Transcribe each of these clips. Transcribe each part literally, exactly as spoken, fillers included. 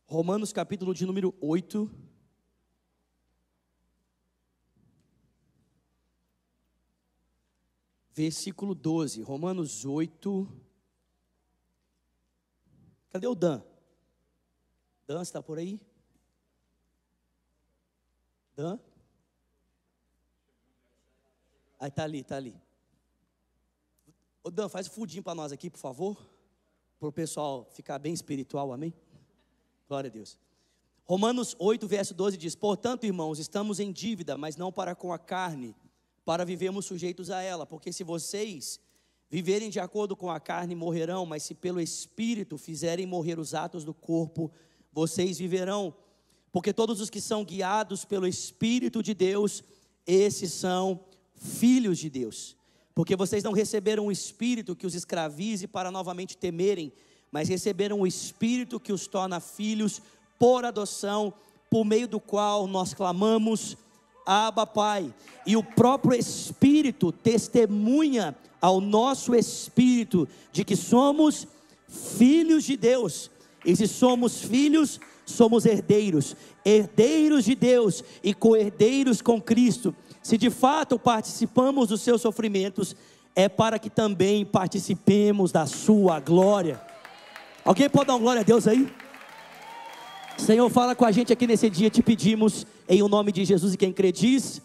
Romanos capítulo de número oito. Versículo doze. Romanos oito. Cadê o Dan? Dan, está por aí? Dan? Aí, está ali, está ali. Ô Dan, faz o fudinho para nós aqui, por favor. Para o pessoal ficar bem espiritual, amém? Glória a Deus. Romanos oito, verso doze diz: portanto, irmãos, estamos em dívida, mas não para com a carne, para vivermos sujeitos a ela. Porque se vocês viverem de acordo com a carne, morrerão, mas se pelo Espírito fizerem morrer os atos do corpo, vocês viverão. Porque todos os que são guiados pelo Espírito de Deus, esses são filhos de Deus. Porque vocês não receberam o Espírito que os escravize para novamente temerem, mas receberam o Espírito que os torna filhos por adoção, por meio do qual nós clamamos: Abba, Pai. E o próprio Espírito testemunha ao nosso espírito de que somos filhos de Deus. E se somos filhos, somos herdeiros, herdeiros de Deus e co-herdeiros com Cristo. Se de fato participamos dos seus sofrimentos, é para que também participemos da sua glória. Alguém pode dar uma glória a Deus aí? Senhor, fala com a gente aqui nesse dia, te pedimos, em o nome de Jesus, e quem crê diz.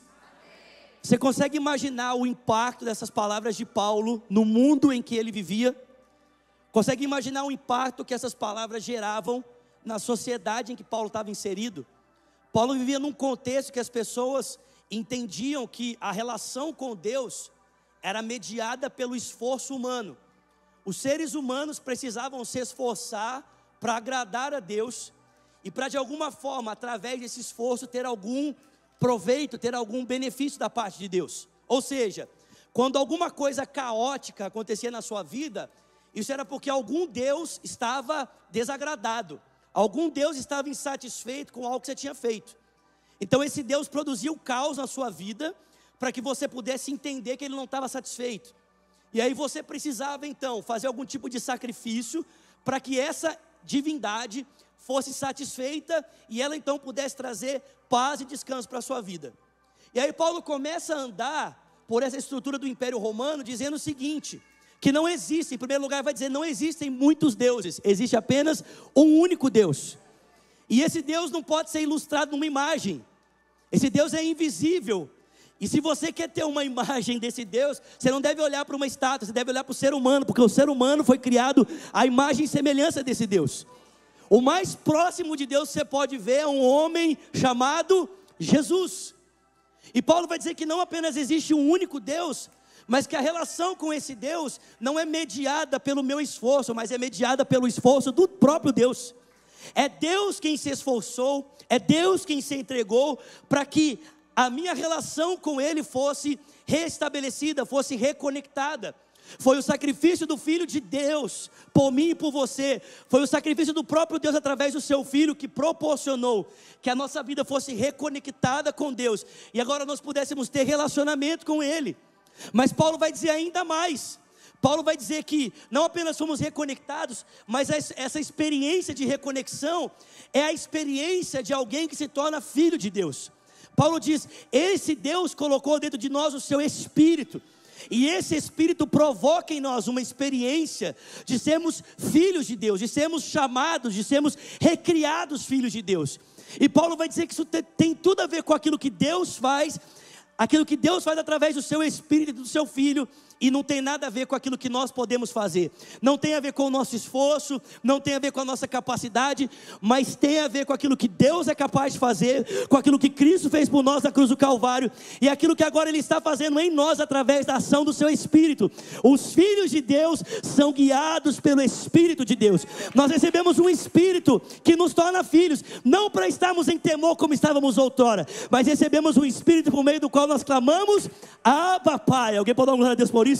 Você consegue imaginar o impacto dessas palavras de Paulo no mundo em que ele vivia? Consegue imaginar o impacto que essas palavras geravam na sociedade em que Paulo estava inserido? Paulo vivia num contexto que as pessoas entendiam que a relação com Deus era mediada pelo esforço humano. Os seres humanos precisavam se esforçar para agradar a Deus e para de alguma forma, através desse esforço, ter algum proveito, ter algum benefício da parte de Deus. Ou seja, quando alguma coisa caótica acontecia na sua vida, isso era porque algum Deus estava desagradado, algum Deus estava insatisfeito com algo que você tinha feito. Então esse Deus produzia o caos na sua vida, para que você pudesse entender que ele não estava satisfeito. E aí você precisava então fazer algum tipo de sacrifício, para que essa divindade fosse satisfeita, e ela então pudesse trazer paz e descanso para a sua vida. E aí Paulo começa a andar por essa estrutura do Império Romano, dizendo o seguinte, que não existe, em primeiro lugar vai dizer, não existem muitos deuses, existe apenas um único Deus. E esse Deus não pode ser ilustrado numa imagem, esse Deus é invisível. E se você quer ter uma imagem desse Deus, você não deve olhar para uma estátua, você deve olhar para o ser humano, porque o ser humano foi criado à imagem e semelhança desse Deus. O mais próximo de Deus que você pode ver é um homem chamado Jesus. E Paulo vai dizer que não apenas existe um único Deus, mas que a relação com esse Deus não é mediada pelo meu esforço, mas é mediada pelo esforço do próprio Deus. É Deus quem se esforçou, é Deus quem se entregou para que a minha relação com Ele fosse restabelecida, fosse reconectada. Foi o sacrifício do Filho de Deus, por mim e por você. Foi o sacrifício do próprio Deus através do seu Filho que proporcionou que a nossa vida fosse reconectada com Deus. E agora nós pudéssemos ter relacionamento com Ele. Mas Paulo vai dizer ainda mais. Paulo vai dizer que não apenas fomos reconectados, mas essa experiência de reconexão é a experiência de alguém que se torna filho de Deus. Paulo diz, esse Deus colocou dentro de nós o seu Espírito. E esse Espírito provoca em nós uma experiência de sermos filhos de Deus, de sermos chamados, de sermos recriados filhos de Deus. E Paulo vai dizer que isso tem tudo a ver com aquilo que Deus faz, aquilo que Deus faz através do seu Espírito e do seu Filho, e não tem nada a ver com aquilo que nós podemos fazer. Não tem a ver com o nosso esforço, não tem a ver com a nossa capacidade, mas tem a ver com aquilo que Deus é capaz de fazer, com aquilo que Cristo fez por nós na cruz do Calvário, e aquilo que agora Ele está fazendo em nós através da ação do seu Espírito. Os filhos de Deus são guiados pelo Espírito de Deus. Nós recebemos um Espírito que nos torna filhos, não para estarmos em temor como estávamos outrora, mas recebemos um Espírito por meio do qual nós clamamos, Abba, Pai. Alguém pode dar uma glória a Deus por isso?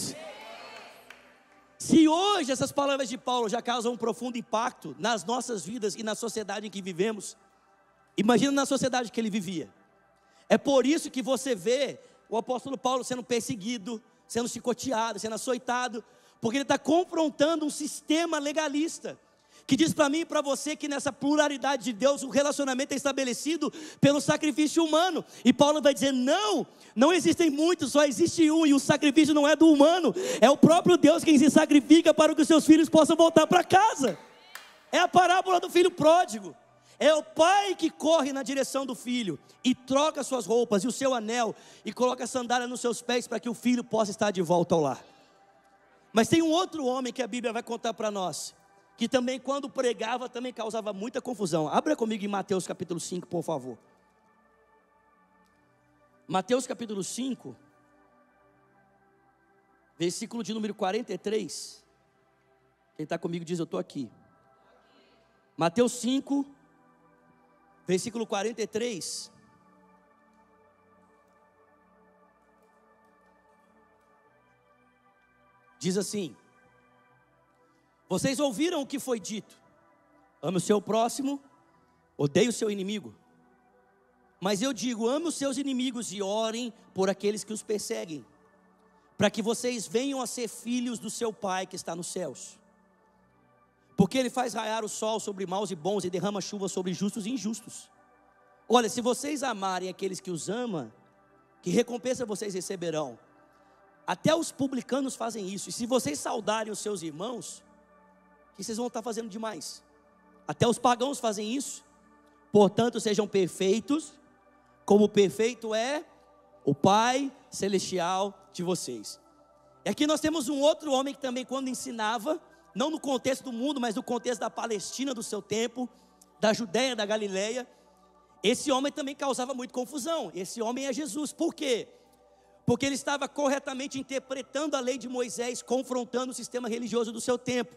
Se hoje essas palavras de Paulo já causam um profundo impacto nas nossas vidas e na sociedade em que vivemos, imagina na sociedade que ele vivia. É por isso que você vê o apóstolo Paulo sendo perseguido, sendo chicoteado, sendo açoitado, porque ele está confrontando um sistema legalista, que diz para mim e para você que nessa pluralidade de Deus, o relacionamento é estabelecido pelo sacrifício humano. E Paulo vai dizer, não, não existem muitos, só existe um, e o sacrifício não é do humano, é o próprio Deus quem se sacrifica para que os seus filhos possam voltar para casa. É a parábola do filho pródigo. É o pai que corre na direção do filho e troca suas roupas e o seu anel e coloca a sandália nos seus pés para que o filho possa estar de volta ao lar. Mas tem um outro homem que a Bíblia vai contar para nós, que também quando pregava também causava muita confusão. Abra comigo em Mateus capítulo cinco, por favor. Mateus capítulo cinco, versículo de número quarenta e três. Quem está comigo diz, eu estou aqui. Mateus cinco, versículo quarenta e três. Diz assim: vocês ouviram o que foi dito: ame o seu próximo, odeie o seu inimigo. Mas eu digo, ame os seus inimigos e orem por aqueles que os perseguem, para que vocês venham a ser filhos do seu Pai que está nos céus. Porque Ele faz raiar o sol sobre maus e bons e derrama chuva sobre justos e injustos. Olha, se vocês amarem aqueles que os amam, que recompensa vocês receberão? Até os publicanos fazem isso. E se vocês saudarem os seus irmãos, o que vocês vão estar fazendo demais? Até os pagãos fazem isso. Portanto, sejam perfeitos, como perfeito é o Pai Celestial de vocês. E aqui nós temos um outro homem que também, quando ensinava, não no contexto do mundo, mas no contexto da Palestina do seu tempo, da Judéia, da Galileia, esse homem também causava muita confusão. Esse homem é Jesus. Por quê? Porque ele estava corretamente interpretando a lei de Moisés, confrontando o sistema religioso do seu tempo.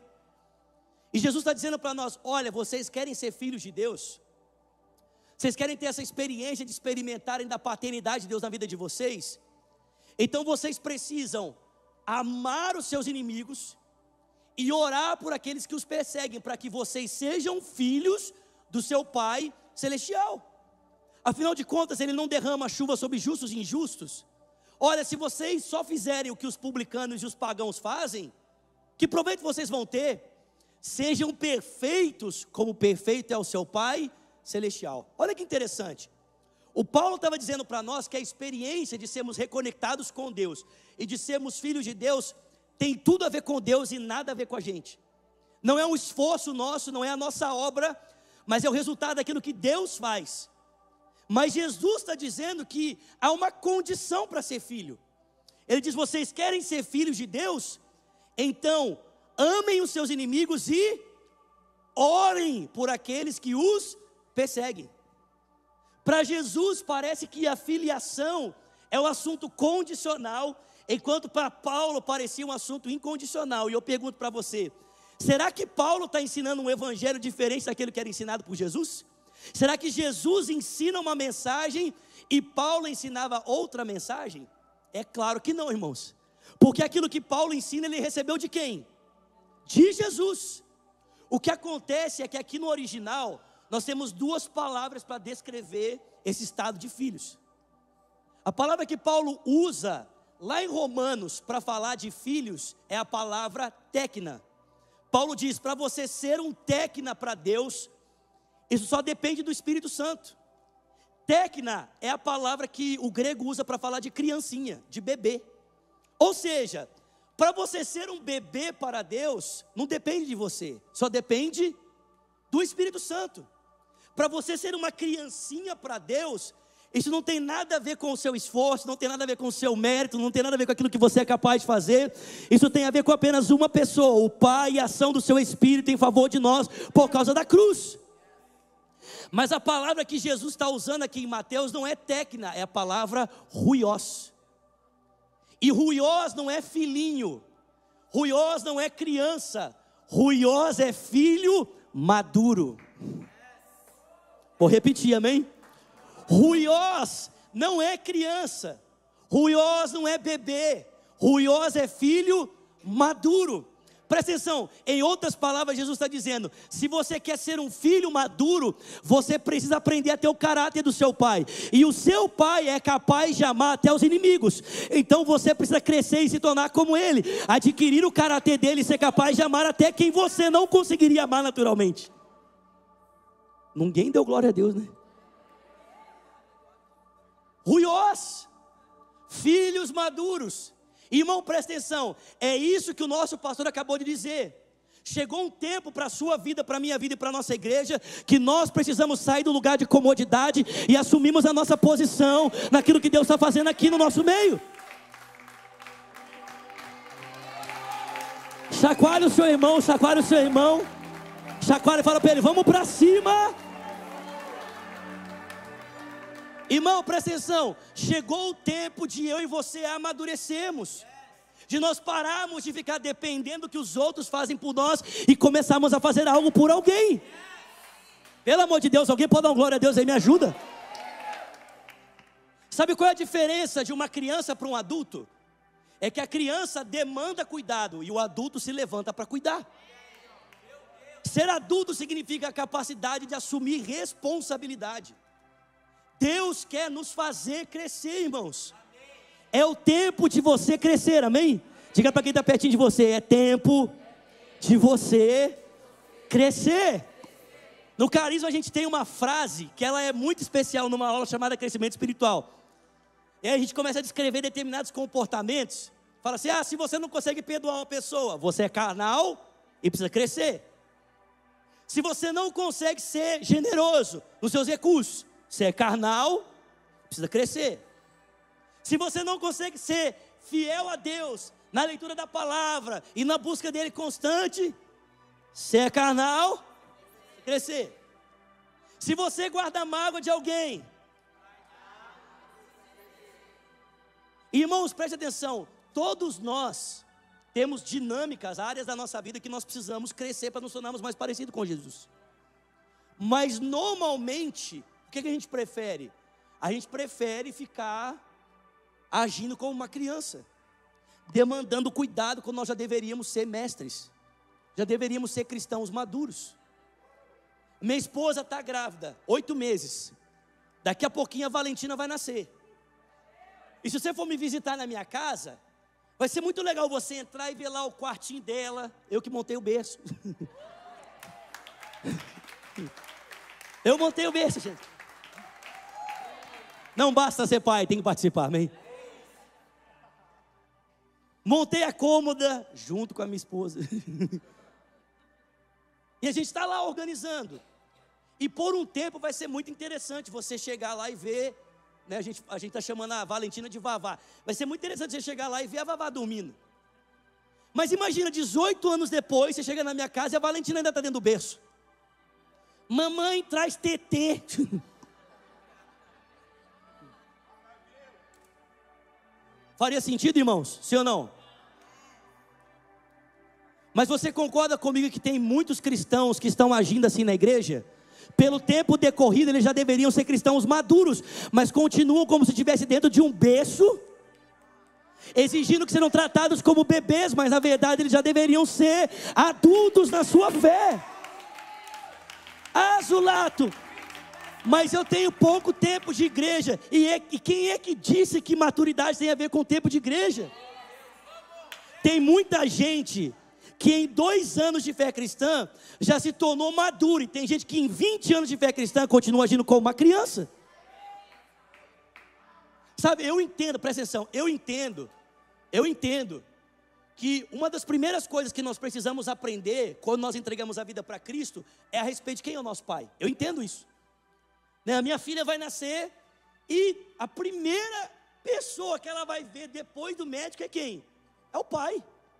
E Jesus está dizendo para nós: olha, vocês querem ser filhos de Deus? Vocês querem ter essa experiência de experimentarem da paternidade de Deus na vida de vocês? Então vocês precisam amar os seus inimigos e orar por aqueles que os perseguem, para que vocês sejam filhos do seu Pai Celestial. Afinal de contas, Ele não derrama chuva sobre justos e injustos. Olha, se vocês só fizerem o que os publicanos e os pagãos fazem, que proveito vocês vão ter? Sejam perfeitos, como perfeito é o seu Pai Celestial. Olha que interessante. O Paulo estava dizendo para nós que a experiência de sermos reconectados com Deus e de sermos filhos de Deus tem tudo a ver com Deus e nada a ver com a gente. Não é um esforço nosso, não é a nossa obra, mas é o resultado daquilo que Deus faz. Mas Jesus está dizendo que há uma condição para ser filho. Ele diz: vocês querem ser filhos de Deus? Então, amem os seus inimigos e orem por aqueles que os perseguem. Para Jesus parece que a filiação é um assunto condicional, enquanto para Paulo parecia um assunto incondicional. E eu pergunto para você: será que Paulo está ensinando um evangelho diferente daquele que era ensinado por Jesus? Será que Jesus ensina uma mensagem e Paulo ensinava outra mensagem? É claro que não, irmãos. Porque aquilo que Paulo ensina, ele recebeu de quem? De Jesus. O que acontece é que aqui no original, nós temos duas palavras para descrever esse estado de filhos. A palavra que Paulo usa lá em Romanos para falar de filhos é a palavra tecna. Paulo diz: para você ser um tecna para Deus, isso só depende do Espírito Santo. Tecna é a palavra que o grego usa para falar de criancinha, de bebê. Ou seja, para você ser um bebê para Deus, não depende de você, só depende do Espírito Santo. Para você ser uma criancinha para Deus, isso não tem nada a ver com o seu esforço, não tem nada a ver com o seu mérito, não tem nada a ver com aquilo que você é capaz de fazer. Isso tem a ver com apenas uma pessoa, o Pai e a ação do seu Espírito em favor de nós, por causa da cruz. Mas a palavra que Jesus está usando aqui em Mateus não é tecna, é a palavra ruiós. E ruiós não é filhinho, ruiós não é criança, ruiós é filho maduro. Vou repetir, amém? Ruiós não é criança, ruiós não é bebê, ruiós é filho maduro. Presta atenção, em outras palavras, Jesus está dizendo: se você quer ser um filho maduro, você precisa aprender a ter o caráter do seu pai. E o seu pai é capaz de amar até os inimigos. Então você precisa crescer e se tornar como ele, adquirir o caráter dele e ser capaz de amar até quem você não conseguiria amar naturalmente. Ninguém deu glória a Deus, né? Ruiós, filhos maduros. Irmão, presta atenção, é isso que o nosso pastor acabou de dizer. Chegou um tempo para a sua vida, para a minha vida e para a nossa igreja, que nós precisamos sair do lugar de comodidade e assumirmos a nossa posição naquilo que Deus está fazendo aqui no nosso meio. Chacoalha o seu irmão, chacoalha o seu irmão, chacoalha e fala para ele: vamos para cima. Irmão, presta atenção, chegou o tempo de eu e você amadurecermos, de nós pararmos de ficar dependendo do que os outros fazem por nós e começarmos a fazer algo por alguém. Pelo amor de Deus, alguém pode dar uma glória a Deus aí, me ajuda? Sabe qual é a diferença de uma criança para um adulto? É que a criança demanda cuidado e o adulto se levanta para cuidar. Ser adulto significa a capacidade de assumir responsabilidade. Deus quer nos fazer crescer, irmãos. É o tempo de você crescer, amém? Diga para quem está pertinho de você: é tempo de você crescer. No Carisma a gente tem uma frase que ela é muito especial numa aula chamada Crescimento Espiritual. E aí a gente começa a descrever determinados comportamentos. Fala assim: ah, se você não consegue perdoar uma pessoa, você é carnal e precisa crescer. Se você não consegue ser generoso nos seus recursos, você é carnal, precisa crescer. Se você não consegue ser fiel a Deus na leitura da palavra e na busca dele constante, você é carnal, precisa crescer. Se você guarda mágoa de alguém, irmãos, preste atenção, todos nós temos dinâmicas, áreas da nossa vida que nós precisamos crescer para nos tornarmos mais parecidos com Jesus. Mas normalmente, o que a gente prefere? A gente prefere ficar agindo como uma criança, demandando cuidado quando nós já deveríamos ser mestres, já deveríamos ser cristãos maduros. Minha esposa está grávida, oito meses, daqui a pouquinho a Valentina vai nascer. E se você for me visitar na minha casa, vai ser muito legal você entrar e ver lá o quartinho dela, eu que montei o berço. Eu montei o berço, gente. Não basta ser pai, tem que participar, amém? Montei a cômoda junto com a minha esposa. E a gente está lá organizando. E por um tempo vai ser muito interessante você chegar lá e ver, né, a gente a gente está chamando a Valentina de Vavá. Vai ser muito interessante você chegar lá e ver a Vavá dormindo. Mas imagina, dezoito anos depois, você chega na minha casa e a Valentina ainda está dentro do berço. Mamãe traz tetê. Faria sentido, irmãos? Sim ou não? Mas você concorda comigo que tem muitos cristãos que estão agindo assim na igreja? Pelo tempo decorrido, eles já deveriam ser cristãos maduros, mas continuam como se estivesse dentro de um berço, exigindo que sejam tratados como bebês, mas na verdade eles já deveriam ser adultos na sua fé. Ah, Zulato, mas eu tenho pouco tempo de igreja. E, é, e quem é que disse que maturidade tem a ver com tempo de igreja? Tem muita gente que em dois anos de fé cristã já se tornou maduro. E tem gente que em vinte anos de fé cristã continua agindo como uma criança. Sabe, eu entendo, presta atenção, eu entendo, eu entendo que uma das primeiras coisas que nós precisamos aprender quando nós entregamos a vida para Cristo é a respeito de quem é o nosso pai. Eu entendo isso. Né? A minha filha vai nascer e a primeira pessoa que ela vai ver depois do médico é quem? É o pai.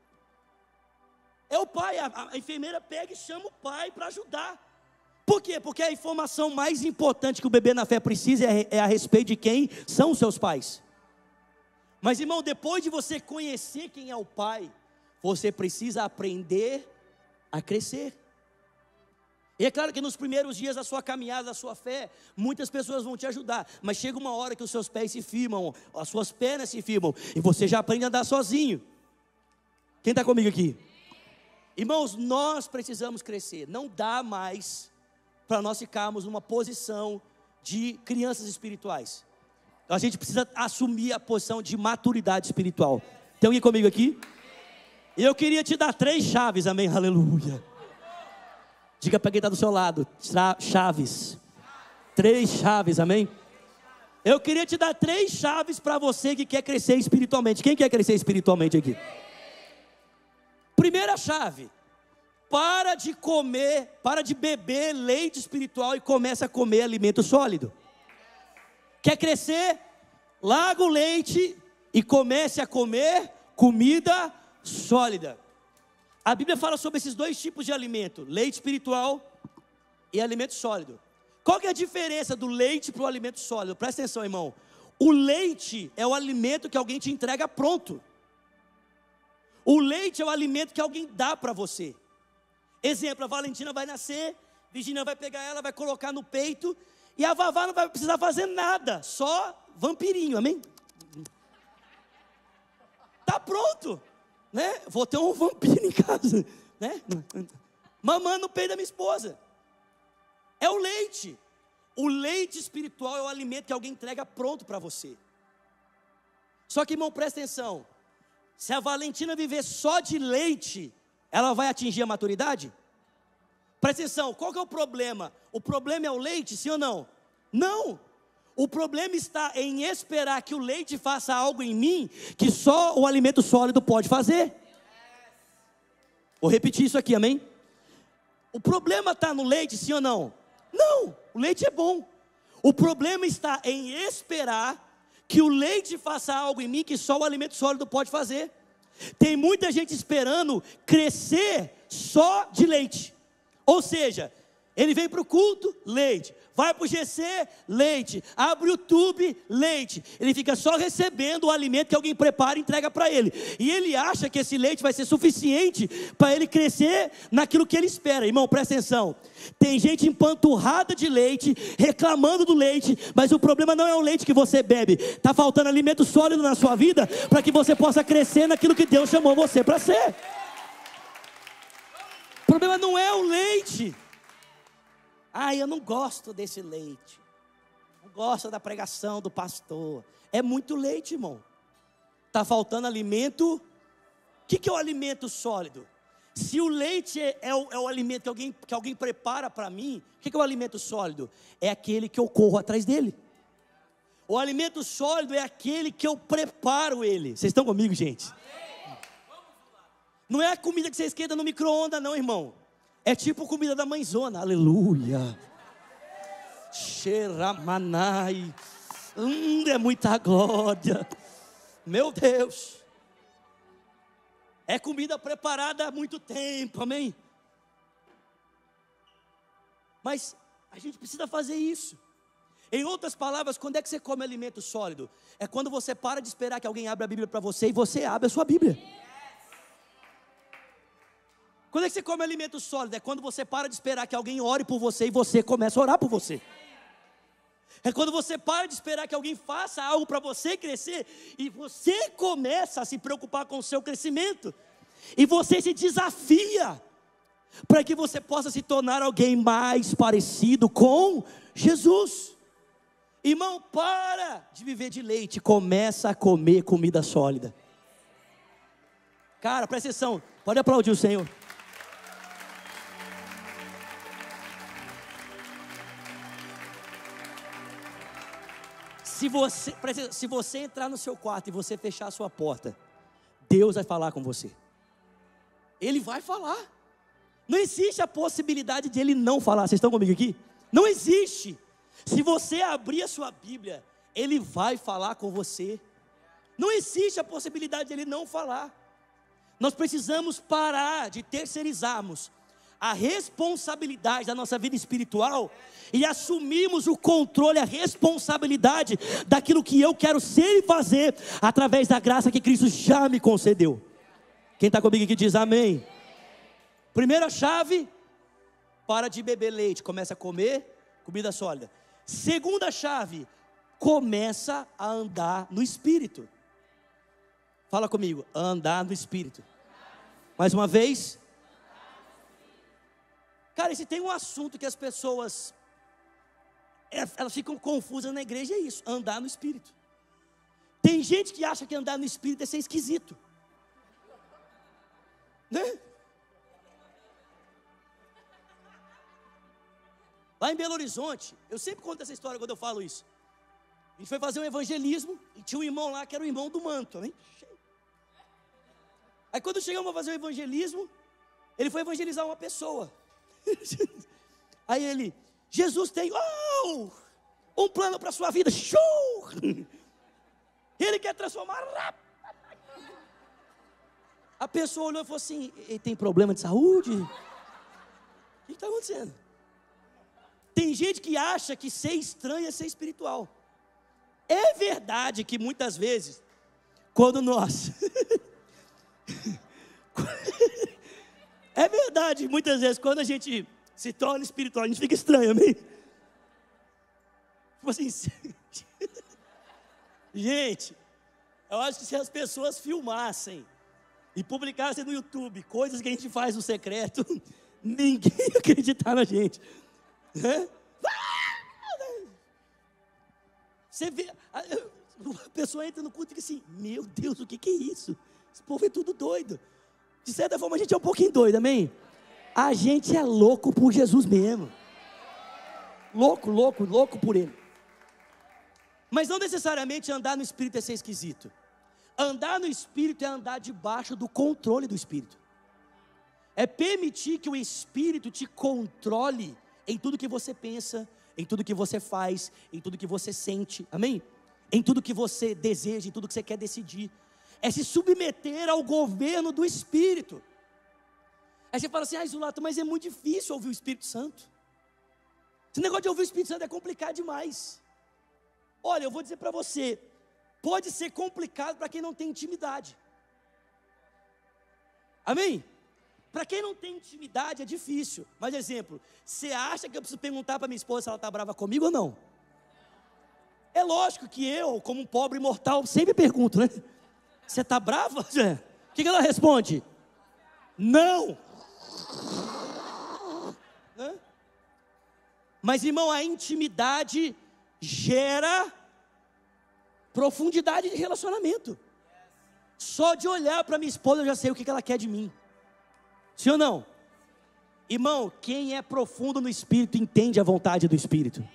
É o pai, a, a enfermeira pega e chama o pai para ajudar. Por quê? Porque a informação mais importante que o bebê na fé precisa é, é a respeito de quem são os seus pais. Mas irmão, depois de você conhecer quem é o pai, você precisa aprender a crescer. E é claro que nos primeiros dias da sua caminhada, da sua fé, muitas pessoas vão te ajudar. Mas chega uma hora que os seus pés se firmam, as suas pernas se firmam, e você já aprende a andar sozinho. Quem está comigo aqui? Irmãos, nós precisamos crescer. Não dá mais para nós ficarmos numa posição de crianças espirituais. A gente precisa assumir a posição de maturidade espiritual. Tem alguém comigo aqui? Eu queria te dar três chaves, amém, aleluia. Diga para quem está do seu lado, chaves. Três chaves, amém. Eu queria te dar três chaves para você que quer crescer espiritualmente. Quem quer crescer espiritualmente aqui? Primeira chave: para de comer, para de beber leite espiritual e começa a comer alimento sólido. Quer crescer? Larga o leite e comece a comer comida sólida. A Bíblia fala sobre esses dois tipos de alimento: leite espiritual e alimento sólido. Qual que é a diferença do leite para o alimento sólido? Presta atenção, irmão. O leite é o alimento que alguém te entrega pronto. O leite é o alimento que alguém dá para você. Exemplo, a Valentina vai nascer, Virginia vai pegar ela, vai colocar no peito, e a Vavá não vai precisar fazer nada, só vampirinho, amém? Tá pronto, né? Vou ter um vampiro em casa, né? Mamando no peito da minha esposa. É o leite. O leite espiritual é o alimento que alguém entrega pronto para você. Só que, irmão, presta atenção. Se a Valentina viver só de leite, ela vai atingir a maturidade? Presta atenção, qual que é o problema? O problema é o leite, sim ou não? Não. O problema está em esperar que o leite faça algo em mim que só o alimento sólido pode fazer. Vou repetir isso aqui, amém? O problema está no leite, sim ou não? Não, o leite é bom. O problema está em esperar que o leite faça algo em mim que só o alimento sólido pode fazer. Tem muita gente esperando crescer só de leite. Ou seja, ele vem para o culto, leite. Vai para o G C, leite. Abre o YouTube, leite. Ele fica só recebendo o alimento que alguém prepara e entrega para ele. E ele acha que esse leite vai ser suficiente para ele crescer naquilo que ele espera. Irmão, presta atenção. Tem gente empanturrada de leite, reclamando do leite, mas o problema não é o leite que você bebe. Está faltando alimento sólido na sua vida para que você possa crescer naquilo que Deus chamou você para ser. O problema não é o leite. Ah, eu não gosto desse leite. Não gosto da pregação do pastor. É muito leite, irmão. Está faltando alimento. O que, que é o alimento sólido? Se o leite é, é, o, é o alimento que alguém, que alguém prepara para mim, o que, que é o alimento sólido? É aquele que eu corro atrás dele. O alimento sólido é aquele que eu preparo ele. Vocês estão comigo, gente? Não é a comida que você esquenta no micro-ondas, não, irmão. É tipo comida da mãezona, aleluia. Xeramanai. Hum, é muita glória. Meu Deus. É comida preparada há muito tempo, amém? Mas a gente precisa fazer isso. Em outras palavras, quando é que você come alimento sólido? É quando você para de esperar que alguém abra a Bíblia para você e você abre a sua Bíblia. Quando é que você come alimento sólido? É quando você para de esperar que alguém ore por você e você começa a orar por você. É quando você para de esperar que alguém faça algo para você crescer e você começa a se preocupar com o seu crescimento. E você se desafia para que você possa se tornar alguém mais parecido com Jesus. Irmão, para de viver de leite, começa a comer comida sólida. Cara, presta atenção, pode aplaudir o Senhor. Se você, se você entrar no seu quarto e você fechar a sua porta, Deus vai falar com você. Ele vai falar. Não existe a possibilidade de Ele não falar. Vocês estão comigo aqui? Não existe. Se você abrir a sua Bíblia, Ele vai falar com você. Não existe a possibilidade de Ele não falar. Nós precisamos parar de terceirizarmos a responsabilidade da nossa vida espiritual e assumirmos o controle, a responsabilidade daquilo que eu quero ser e fazer através da graça que Cristo já me concedeu. Quem está comigo aqui diz amém. Primeira chave: para de beber leite, começa a comer comida sólida. Segunda chave: começa a andar no Espírito. Fala comigo, andar no Espírito. Mais uma vez, Cara, e se tem um assunto que as pessoas, elas ficam confusas na igreja, é isso, andar no Espírito. Tem gente que acha que andar no Espírito é ser esquisito, né? Lá em Belo Horizonte, eu sempre conto essa história quando eu falo isso. A gente foi fazer um evangelismo e tinha um irmão lá que era o irmão do manto, né? Aí quando chegamos a fazer o evangelismo, ele foi evangelizar uma pessoa. Aí ele, Jesus tem oh, um plano para a sua vida, show! Ele quer transformar. A pessoa olhou e falou assim, ele tem problema de saúde? O que está acontecendo? Tem gente que acha que ser estranho é ser espiritual. É verdade que muitas vezes, quando nós... é verdade, muitas vezes, quando a gente se torna espiritual, a gente fica estranho, amém? Tipo assim... Gente, eu acho que se as pessoas filmassem e publicassem no YouTube coisas que a gente faz no secreto, ninguém ia acreditar na gente. Você vê, a pessoa entra no culto e fica assim, meu Deus, o que, que é isso? Esse povo é tudo doido. De certa forma a gente é um pouquinho doido, amém? A gente é louco por Jesus mesmo. Louco, louco, louco por Ele. Mas não necessariamente andar no Espírito é ser esquisito. Andar no Espírito é andar debaixo do controle do Espírito. É permitir que o Espírito te controle em tudo que você pensa, em tudo que você faz, em tudo que você sente, amém? Em tudo que você deseja, em tudo que você quer decidir. É se submeter ao governo do Espírito. Aí você fala assim, ah, Zulato, mas é muito difícil ouvir o Espírito Santo. Esse negócio de ouvir o Espírito Santo é complicado demais. Olha, eu vou dizer para você, pode ser complicado para quem não tem intimidade. Amém? Para quem não tem intimidade é difícil. Mas, exemplo, você acha que eu preciso perguntar para minha esposa se ela está brava comigo ou não? É lógico que eu, como um pobre mortal, sempre pergunto, né? Você está brava? O que, que ela responde? Não. Hã? Mas, irmão, a intimidade gera profundidade de relacionamento. Só de olhar para minha esposa eu já sei o que, que ela quer de mim. Sim ou não? Irmão, quem é profundo no Espírito entende a vontade do Espírito.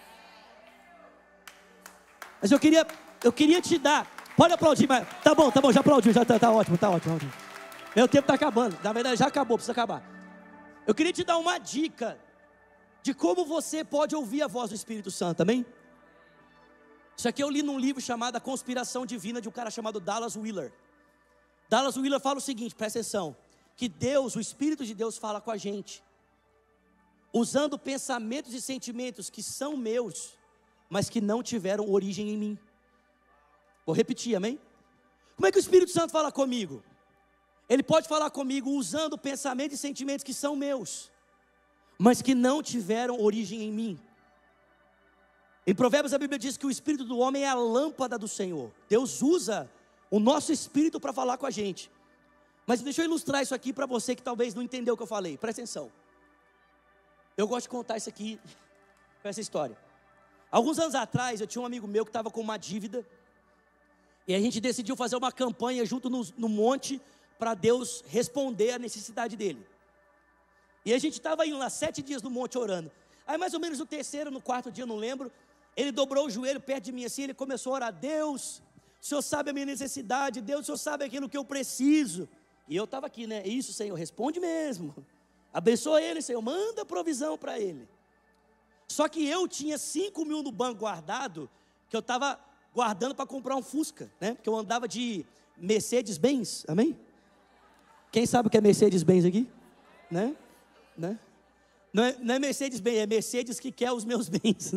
Mas eu queria, eu queria te dar. Pode aplaudir, mas tá bom, tá bom, já aplaudiu, já tá, tá ótimo, tá ótimo, ótimo. Meu tempo está acabando, na verdade já acabou, precisa acabar. Eu queria te dar uma dica de como você pode ouvir a voz do Espírito Santo, amém? Isso aqui eu li num livro chamado A Conspiração Divina, de um cara chamado Dallas Willard. Dallas Willard fala o seguinte, presta atenção, que Deus, o Espírito de Deus fala com a gente, usando pensamentos e sentimentos que são meus, mas que não tiveram origem em mim. Vou repetir, amém? Como é que o Espírito Santo fala comigo? Ele pode falar comigo usando pensamentos e sentimentos que são meus, mas que não tiveram origem em mim. Em Provérbios a Bíblia diz que o espírito do homem é a lâmpada do Senhor. Deus usa o nosso espírito para falar com a gente. Mas deixa eu ilustrar isso aqui para você que talvez não entendeu o que eu falei. Presta atenção. Eu gosto de contar isso aqui, com essa história. Alguns anos atrás eu tinha um amigo meu que estava com uma dívida, e a gente decidiu fazer uma campanha junto no, no monte, para Deus responder a necessidade dele. E a gente estava indo lá sete dias no monte orando. Aí mais ou menos no terceiro, no quarto dia, não lembro, ele dobrou o joelho perto de mim assim, ele começou a orar, Deus, o Senhor sabe a minha necessidade, Deus, o Senhor sabe aquilo que eu preciso. E eu estava aqui, né, isso Senhor, responde mesmo, abençoa ele Senhor, manda provisão para ele. Só que eu tinha cinco mil no banco guardado, que eu estava guardando para comprar um Fusca, né, porque eu andava de Mercedes-Benz, amém? Quem sabe o que é Mercedes-Benz aqui? Né? Né? Não é, não é Mercedes-Benz, é Mercedes que quer os meus bens.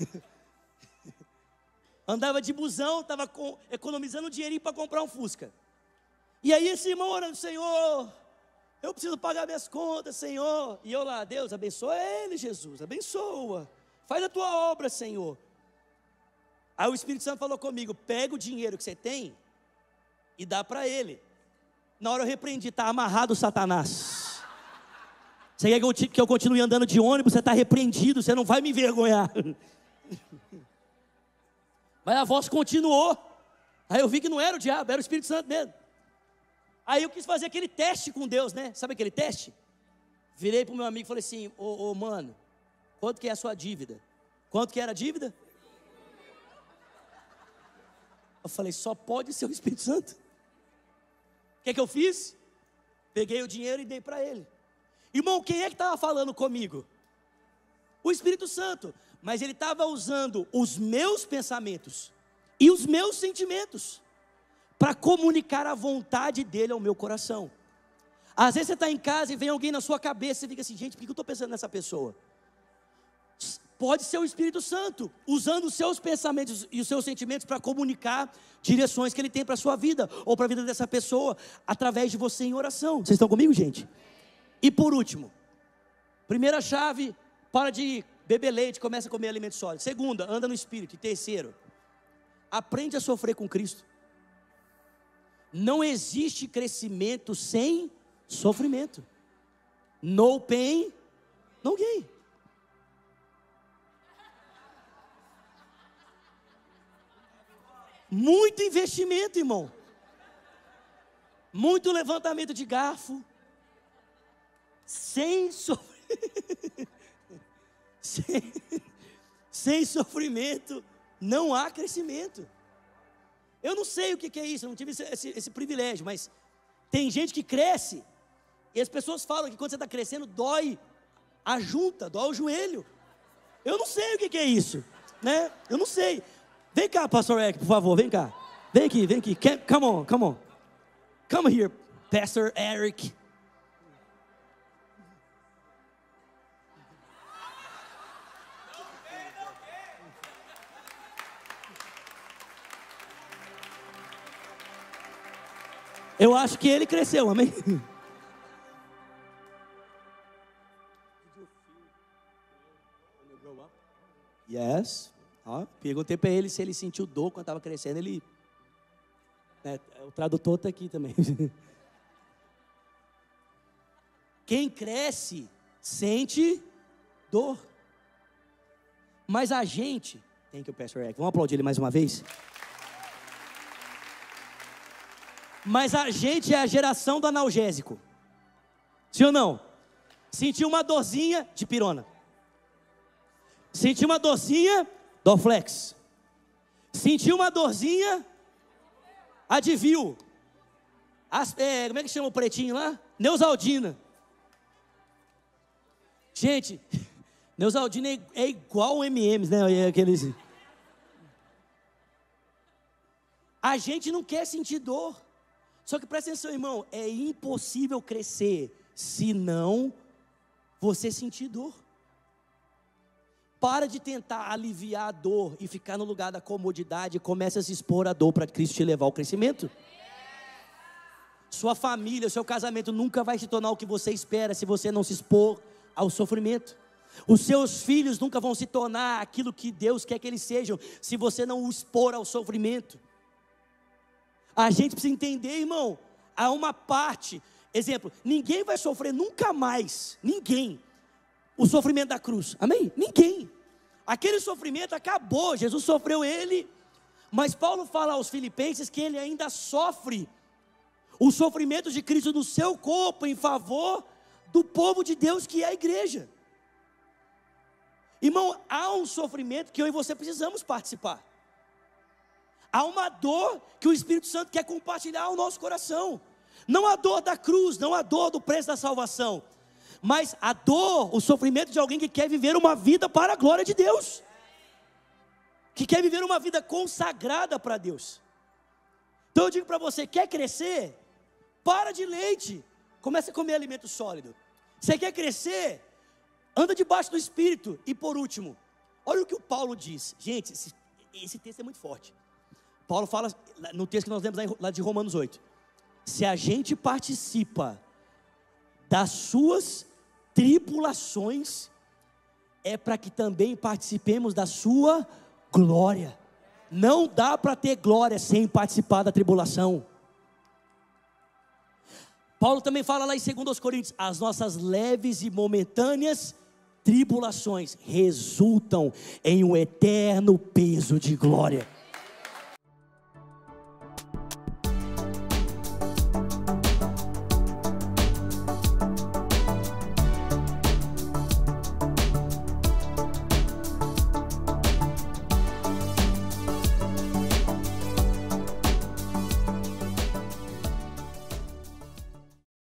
Andava de busão, estava economizando dinheirinho para comprar um Fusca. E aí esse irmão orando, Senhor, eu preciso pagar minhas contas, Senhor. E eu lá, Deus, abençoa ele, Jesus, abençoa. Faz a tua obra, Senhor. Aí o Espírito Santo falou comigo, pega o dinheiro que você tem e dá para ele. Na hora eu repreendi, está amarrado Satanás. Você quer que eu, que eu continue andando de ônibus? Você está repreendido, você não vai me envergonhar. Mas a voz continuou. Aí eu vi que não era o diabo, era o Espírito Santo mesmo. Aí eu quis fazer aquele teste com Deus, né? Sabe aquele teste? Virei para o meu amigo e falei assim: ô, ô mano, quanto que é a sua dívida? Quanto que era a dívida? Eu falei: só pode ser o Espírito Santo. O que é que eu fiz? Peguei o dinheiro e dei para ele. Irmão, quem é que estava falando comigo? O Espírito Santo. Mas ele estava usando os meus pensamentos e os meus sentimentos para comunicar a vontade dele ao meu coração. Às vezes você está em casa e vem alguém na sua cabeça e fica assim: gente, por que eu estou pensando nessa pessoa? Pode ser o Espírito Santo, usando os seus pensamentos e os seus sentimentos para comunicar direções que ele tem para a sua vida, ou para a vida dessa pessoa, através de você em oração. Vocês estão comigo, gente? E por último, primeira chave, para de beber leite, começa a comer alimento sólido. Segunda, anda no Espírito. E terceiro, aprende a sofrer com Cristo. Não existe crescimento sem sofrimento. No pain, no gain. Muito investimento, irmão. Muito levantamento de garfo. Sem sofrimento. sem, sem sofrimento não há crescimento. Eu não sei o que, que é isso, eu não tive esse, esse, esse privilégio, mas tem gente que cresce e as pessoas falam que quando você está crescendo dói a junta, dói o joelho. Eu não sei o que, que é isso, né? Eu não sei. Vem cá, Pastor Eric, por favor, vem cá. Vem aqui, vem aqui. Come on, come on. Come here, Pastor Eric. Eu acho que ele cresceu, amém? Yes. Ó, perguntei para ele se ele sentiu dor quando estava crescendo. Ele, né, o tradutor está aqui também. Quem cresce sente dor. Mas a gente, tem que o Pastor Eric, vamos aplaudir ele mais uma vez? Mas a gente é a geração do analgésico. Sim ou não? Sentiu uma dorzinha de pirona. Sentiu uma dorzinha, Dorflex. Sentiu uma dorzinha, Advil. As, é, como é que chama o pretinho lá? Neusaldina. Gente, Neusaldina é, é igual o M e M's, né? Aqueles... A gente não quer sentir dor. Só que presta atenção, irmão, é impossível crescer se não você sentir dor. Para de tentar aliviar a dor e ficar no lugar da comodidade e comece a se expor à dor para Cristo te levar ao crescimento. Sua família, seu casamento nunca vai se tornar o que você espera se você não se expor ao sofrimento. Os seus filhos nunca vão se tornar aquilo que Deus quer que eles sejam se você não o expor ao sofrimento. A gente precisa entender, irmão, há uma parte, exemplo, ninguém vai sofrer nunca mais, ninguém, o sofrimento da cruz, amém? Ninguém, aquele sofrimento acabou, Jesus sofreu ele, mas Paulo fala aos filipenses que ele ainda sofre o sofrimento de Cristo no seu corpo em favor do povo de Deus que é a igreja. Irmão, há um sofrimento que eu e você precisamos participar. Há uma dor que o Espírito Santo quer compartilhar ao nosso coração. Não a dor da cruz, não a dor do preço da salvação, mas a dor, o sofrimento de alguém que quer viver uma vida para a glória de Deus, que quer viver uma vida consagrada para Deus. Então eu digo para você, quer crescer? Para de leite, comece a comer alimento sólido. Você quer crescer? Anda debaixo do Espírito. E por último, olha o que o Paulo diz. Gente, esse, esse texto é muito forte. Paulo fala, no texto que nós lemos lá de Romanos oito, se a gente participa das suas tribulações, é para que também participemos da sua glória. Não dá para ter glória sem participar da tribulação. Paulo também fala lá em dois Coríntios, as nossas leves e momentâneas tribulações resultam em um eterno peso de glória.